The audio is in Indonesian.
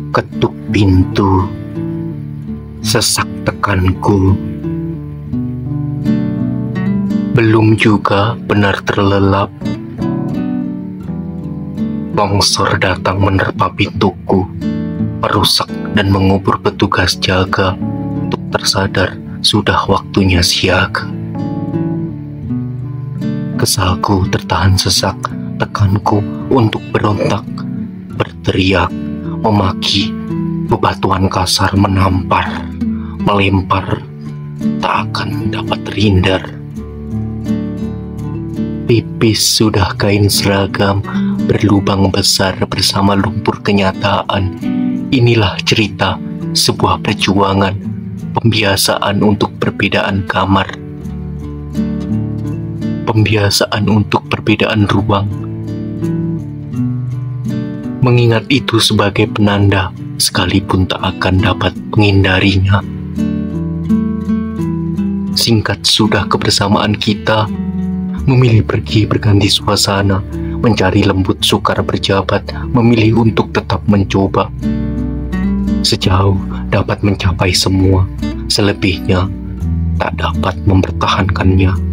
Ketuk pintu, sesak tekanku. Belum juga benar terlelap, longsor datang menerpa pintuku, merusak dan mengubur petugas jaga untuk tersadar sudah waktunya siaga. Kesalku tertahan sesak, tekanku untuk berontak, berteriak, memaki, bebatuan kasar menampar, melempar, tak akan dapat terhindar. Pipis sudah kain seragam, berlubang besar bersama lumpur kenyataan. Inilah cerita sebuah perjuangan, pembiasaan untuk perbedaan kamar, pembiasaan untuk perbedaan ruang. Mengingat itu sebagai penanda, sekalipun tak akan dapat menghindarinya. Singkat sudah kebersamaan kita, memilih pergi berganti suasana, mencari lembut sukar berjabat, memilih untuk tetap mencoba. Sejauh dapat mencapai semua, selebihnya tak dapat mempertahankannya.